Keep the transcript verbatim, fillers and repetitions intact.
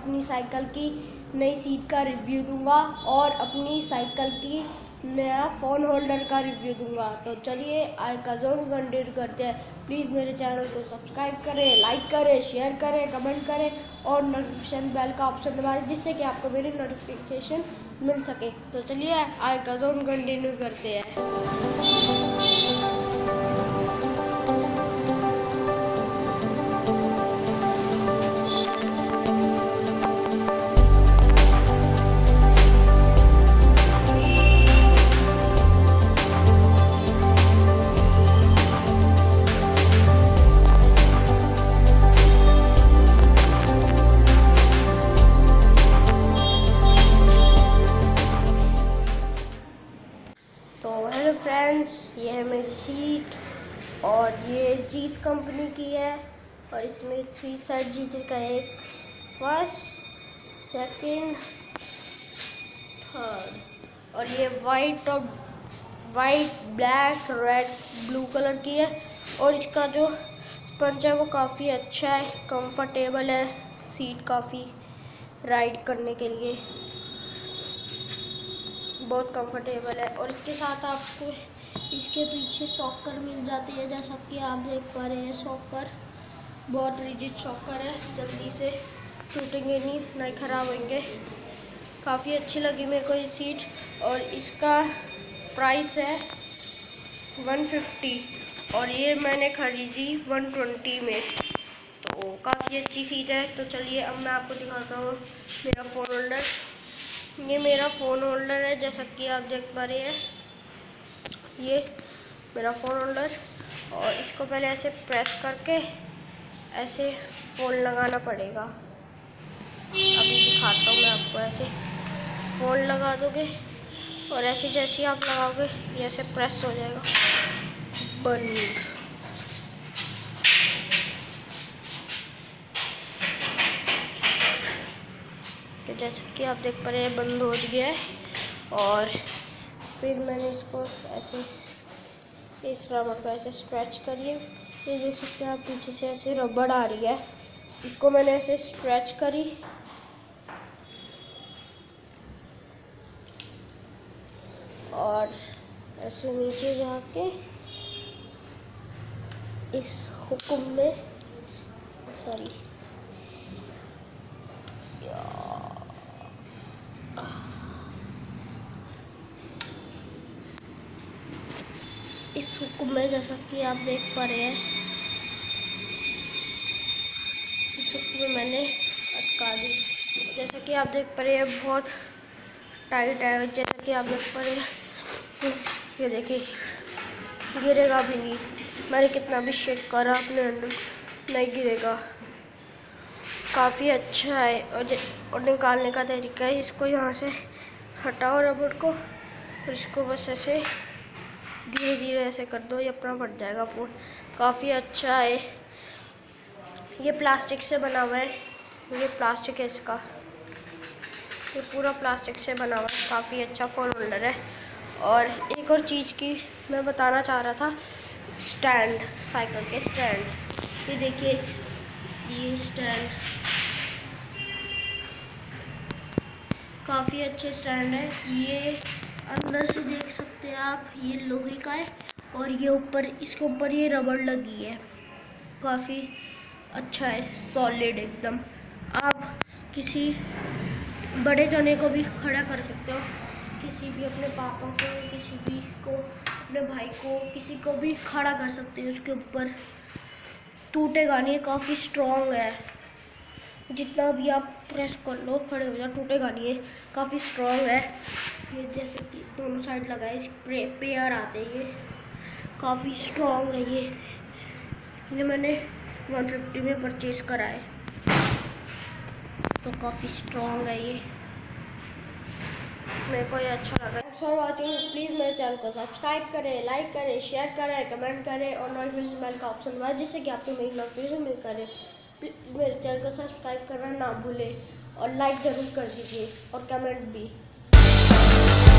अपनी साइकिल की नई सीट का रिव्यू दूंगा और अपनी साइकिल की नया फ़ोन होल्डर का रिव्यू दूंगा। तो चलिए आज का जोन कंटिन्यू करते हैं। प्लीज़ मेरे चैनल को सब्सक्राइब करें, लाइक करें, शेयर करें, कमेंट करें और नोटिफिकेशन बेल का ऑप्शन दबाएं जिससे कि आपको मेरी नोटिफिकेशन मिल सके। तो चलिए आज का जोन कंटिन्यू करते हैं। तो हेलो फ्रेंड्स, ये है मेरी सीट और ये जीत कंपनी की है और इसमें थ्री साइड जीत का एक फर्स्ट, सेकंड, थर्ड और ये वाइट और white, black, red, blue colour की है और इसका जो स्पंज है वो काफ़ी अच्छा है, कंफर्टेबल है, सीट काफ़ी राइड करने के लिए बहुत कंफर्टेबल है। और इसके साथ आपको इसके पीछे सॉकर मिल जाती है, जैसा कि आप देख पा रहे हैं। सॉकर बहुत रिजिड सॉकर है, जल्दी से टूटेंगे नहीं, नहीं ख़राब होंगे। काफ़ी अच्छी लगी मेरे को ये सीट और इसका प्राइस है वन फिफ्टी और ये मैंने ख़रीदी वन ट्वेंटी में। तो काफ़ी अच्छी सीट है। तो चलिए अब मैं आपको दिखाता हूँ मेरा फ़ोन होल्डर। ये मेरा फ़ोन होल्डर है, जैसा कि आप देख पा रहे हैं। ये मेरा फ़ोन होल्डर और इसको पहले ऐसे प्रेस करके ऐसे फ़ोन लगाना पड़ेगा। अभी दिखाता हूँ मैं आपको। ऐसे फ़ोन लगा दोगे और ऐसे जैसे आप लगाओगे ये ऐसे प्रेस हो जाएगा बंद। तो जैसे कि आप देख पा रहे हैं बंद हो गया है। और फिर मैंने इसको ऐसे इस रबर को ऐसे स्ट्रेच करिए, ये देख सकते हैं आप पीछे से ऐसे रबड़ आ रही है, इसको मैंने ऐसे स्ट्रेच करी और ऐसे नीचे जाके इस हुक्म में सॉरी इस हुक्म में जैसा कि आप देख पा रहे हैं, इस हुक्म में मैंने अटका दी। जैसा कि आप देख पा रहे हैं बहुत टाइट है। जैसा कि आप देख पा रहे हैं, ये देखिए गिरेगा भी नहीं। मैंने कितना भी शेक करा अपने अंदर, नहीं गिरेगा। काफ़ी अच्छा है। और और निकालने का तरीका है, इसको यहाँ से हटाओ रबड़ को और इसको बस ऐसे धीरे धीरे ऐसे कर दो, ये अपना फट जाएगा फ़ोन। काफ़ी अच्छा है। ये प्लास्टिक से बना हुआ है, ये प्लास्टिक है इसका, ये पूरा प्लास्टिक से बना हुआ है। काफ़ी अच्छा फ़ोन होल्डर है। और एक और चीज़ की मैं बताना चाह रहा था, स्टैंड, साइकिल के स्टैंड। ये देखिए ये स्टैंड काफ़ी अच्छे स्टैंड है। ये अंदर से देख सकते हैं आप, ये लोहे का है और ये ऊपर, इसके ऊपर ये रबड़ लगी है। काफ़ी अच्छा है, सॉलिड एकदम। आप किसी बड़े जने को भी खड़ा कर सकते हो, किसी भी अपने पापा को, किसी भी को, अपने भाई को, किसी को भी खड़ा कर सकते हो उसके ऊपर। टूटेगा नहीं, काफ़ी स्ट्रॉन्ग है। जितना भी आप प्रेस कर लो खड़े हो जाओ, टूटेगा नहीं है, काफ़ी स्ट्रॉन्ग है। ये जैसे कि दोनों साइड लगाए, इस पेयर आते हैं, ये काफ़ी स्ट्रॉन्ग है। ये ये मैंने वन फिफ्टी में परचेज़ करा है, तो काफ़ी स्ट्रॉन्ग है। ये मेरे को ये अच्छा लगा। Thanks for watching. प्लीज़ मेरे चैनल को सब्सक्राइब करें, लाइक करें, शेयर करें, कमेंट करें और नोटिफिकेशन बेल का ऑप्शन दबाएं जिससे कि आपको मेरी नोटिफिकेशन मिल करे। प्लीज़ मेरे चैनल को सब्सक्राइब करना ना भूलें और लाइक ज़रूर कर दीजिए और कमेंट भी।